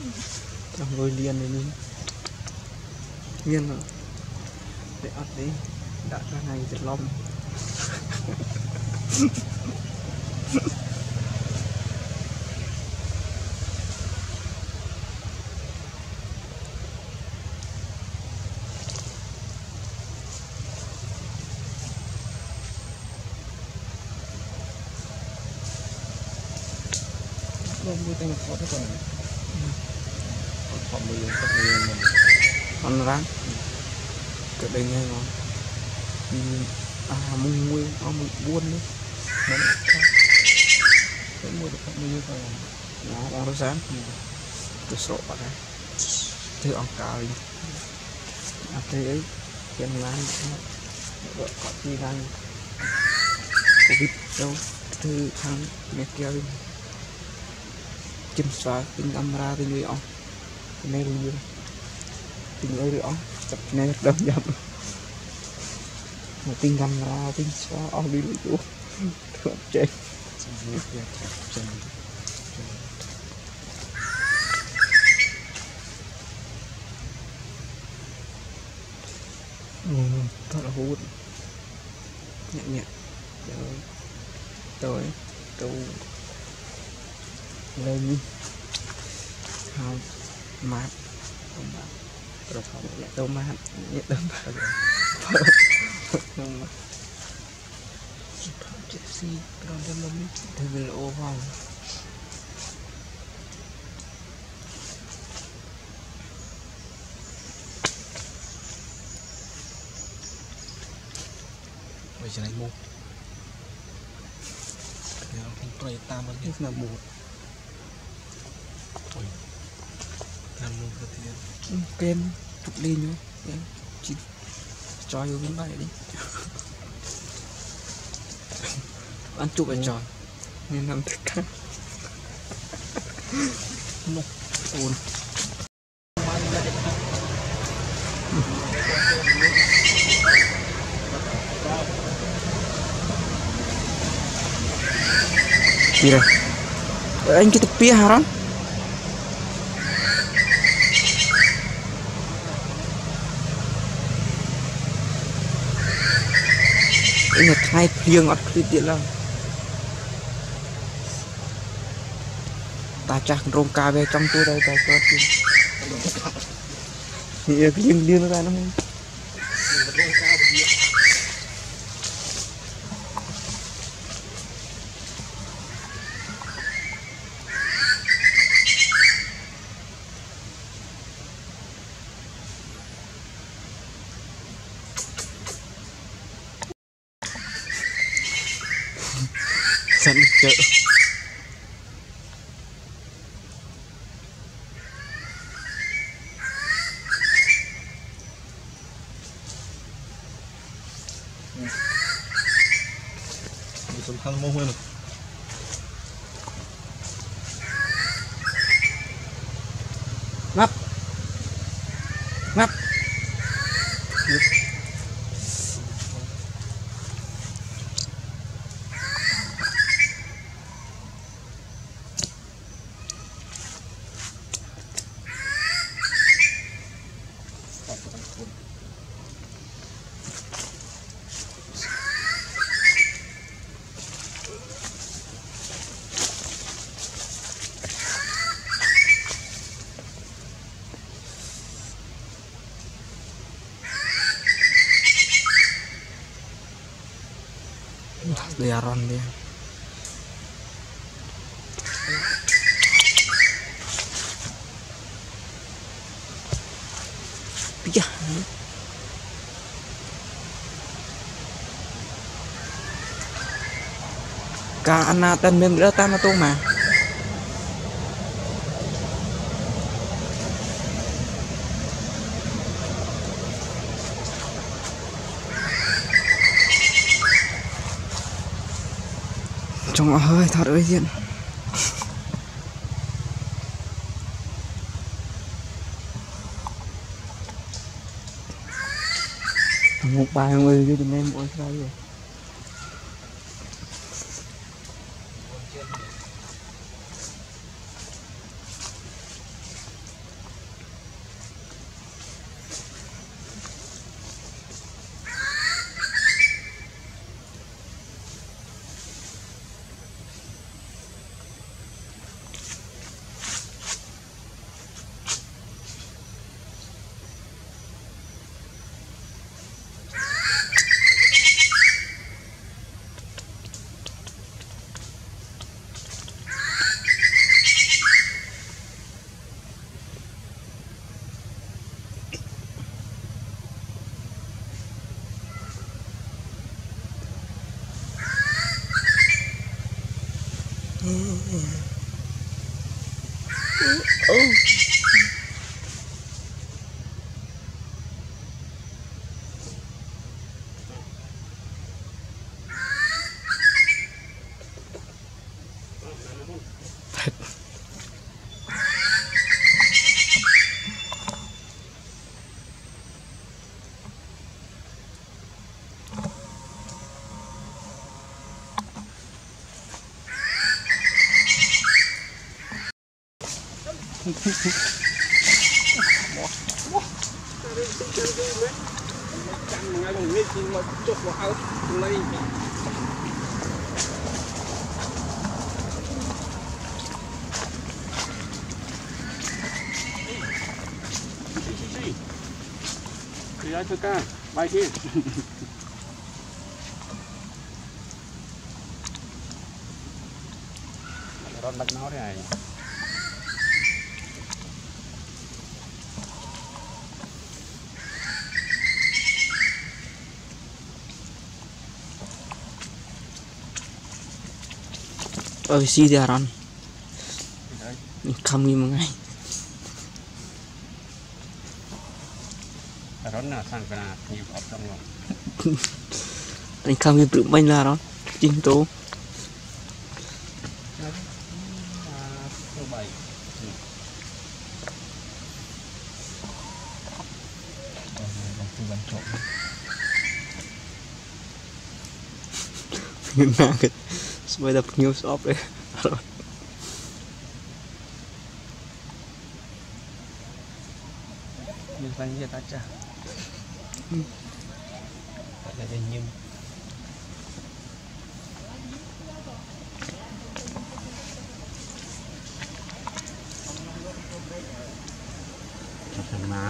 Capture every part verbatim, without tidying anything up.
trong ngôi liền này nhìn nghiêng rồi để ăn đi đã ra này rất lông không mua tay một khó thế còn còn mười còn mười mình con rắn cái đây nghe ngon à mùng nguyên ông mùng buôn đi nó cái mua được bao nhiêu rồi nó con rắn tôi sợ bạn đấy thứ ông cao đi à thế ấy tiền lan vợ có chi lan covid đâu thứ thằng mẹ kia đi chim xóa tinh camera tinh người ông này luôn tinh người được ông tập này đâm dập một tinh camera tinh xóa ông đi lụi chú thượng chết thật là hút nhẹ nhẹ rồi tôi tôi lên không mát không mát rồi không lại tôi mát nhẹ đâm không mát chết gì còn thêm một miếng thêm về ô vòng bây giờ anh mua không tôi tam bao nhiêu là một làm luôn cái tiền kem chụp đi nhá em chỉ cho vô cái bài đi ăn chụp ở trò nên làm tất cả một ồn gì rồi anh kita pia haram anh nhặt hai phiêng ọt đi tiện lắm ta chắc rôm cà về trong tôi đây ta cho thì liêng liêng ra nó không sẵn chợ sắm khăn mua hơn ngắp ngắp liaran dia pia cả anh tên mình đã tan tôi mà trong hơi thật ơi diện một bài người cho tụi em ôi sao vậy Oh. Thì cho ca bài kia rồi bắt nó thế này Oh, si dia ron. Kami mengai. Ron là sang cái nào nhiều hộp trong rồi. Anh kami bermain lah ron. Chính tu. Số bảy. Những nàng cái sebagai dapat news up deh. Như vậy như ta chả. Phải là gì nhưng. Thành mà.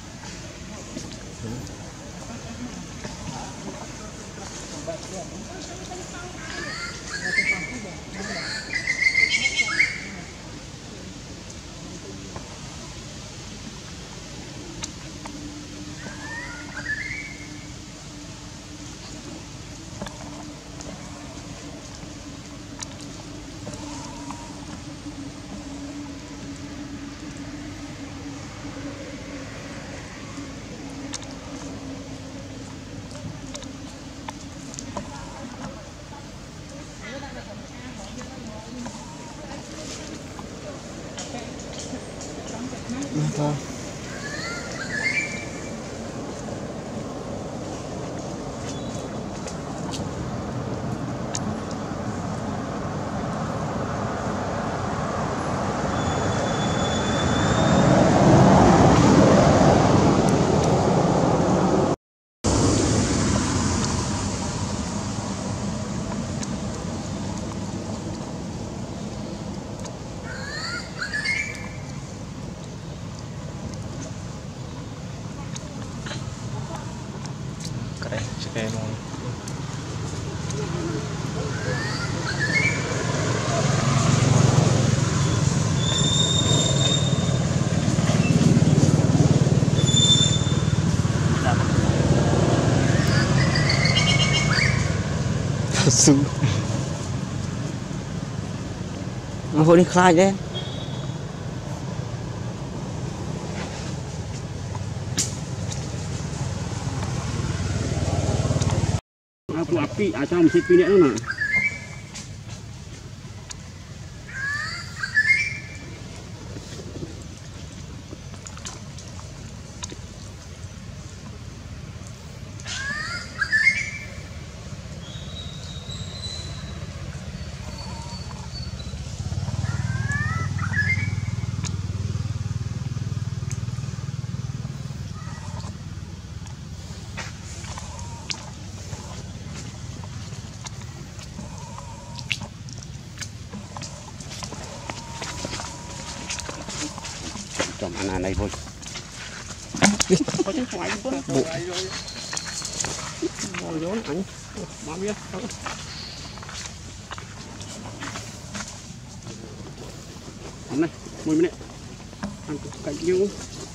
Apa? Keren sekali mau. Su. Mau đi khai đấy. Aku api, acam mesti pindah tu nak. Chồng anh này thôi. Có chứ ngoài cũng có. Bộ. Ngồi vô anh. Bao nhiêu? Anh này, mười minute. Anh cạnh nhiêu?